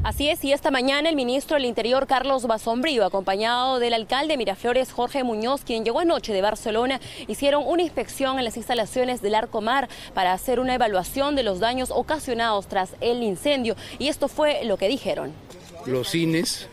Así es, y esta mañana el ministro del Interior, Carlos Basombrío, acompañado del alcalde de Miraflores, Jorge Muñoz, quien llegó anoche de Barcelona, hicieron una inspección en las instalaciones del Arcomar para hacer una evaluación de los daños ocasionados tras el incendio. Y esto fue lo que dijeron. Los cines,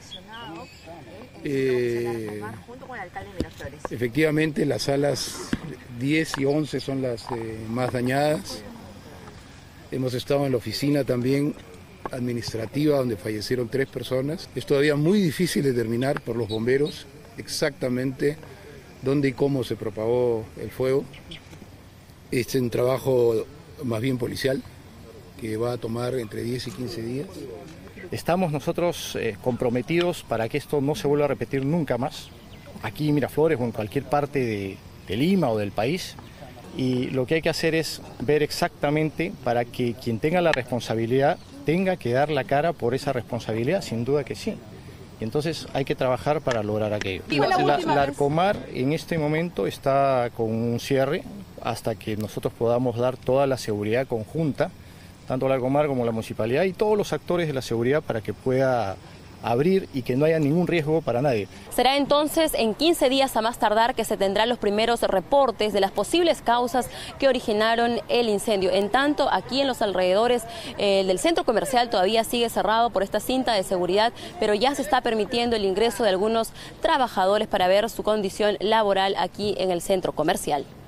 efectivamente las salas 10 y 11 son las más dañadas. Hemos estado en la oficina también administrativa donde fallecieron 3 personas. Es todavía muy difícil determinar por los bomberos exactamente dónde y cómo se propagó el fuego. Es un trabajo más bien policial que va a tomar entre 10 y 15 días. Estamos nosotros comprometidos para que esto no se vuelva a repetir nunca más, aquí en Miraflores o en cualquier parte de Lima o del país. Y lo que hay que hacer es ver exactamente para que quien tenga la responsabilidad tenga que dar la cara por esa responsabilidad, sin duda que sí. Y entonces hay que trabajar para lograr aquello. La Arcomar en este momento está con un cierre hasta que nosotros podamos dar toda la seguridad conjunta, tanto la Arcomar como la municipalidad y todos los actores de la seguridad para que pueda abrir y que no haya ningún riesgo para nadie. Será entonces en 15 días a más tardar que se tendrán los primeros reportes de las posibles causas que originaron el incendio. En tanto, aquí en los alrededores del centro comercial todavía sigue cerrado por esta cinta de seguridad, pero ya se está permitiendo el ingreso de algunos trabajadores para ver su condición laboral aquí en el centro comercial.